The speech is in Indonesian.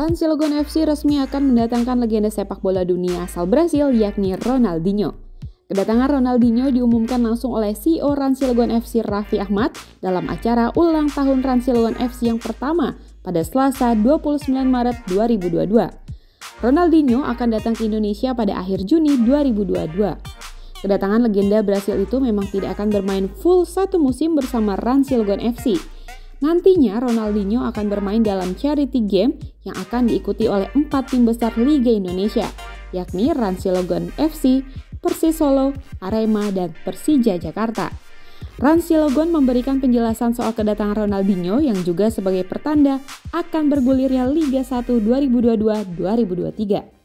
Rancilgon FC resmi akan mendatangkan legenda sepak bola dunia asal Brasil yakni Ronaldinho. Kedatangan Ronaldinho diumumkan langsung oleh CEO Rancilgon FC Raffi Ahmad dalam acara ulang tahun Rancilgon FC yang pertama pada Selasa 29 Maret 2022. Ronaldinho akan datang ke Indonesia pada akhir Juni 2022. Kedatangan legenda Brasil itu memang tidak akan bermain full satu musim bersama Rancilgon FC. Nantinya Ronaldinho akan bermain dalam charity game yang akan diikuti oleh 4 tim besar Liga Indonesia, yakni Rancilgon FC, Persis Solo, Arema, dan Persija Jakarta. Rancilgon memberikan penjelasan soal kedatangan Ronaldinho yang juga sebagai pertanda akan bergulirnya Liga 1 2022-2023.